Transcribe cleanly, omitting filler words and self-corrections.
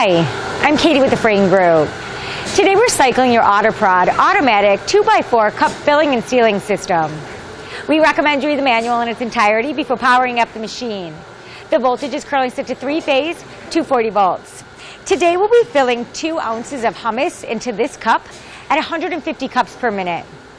Hi, I'm Katie with the Frain Group. Today we're cycling your Autoprod automatic 2x4 cup filling and sealing system. We recommend you read the manual in its entirety before powering up the machine. The voltage is currently set to 3-phase, 240 volts. Today we'll be filling 2 ounces of hummus into this cup at 150 cups per minute.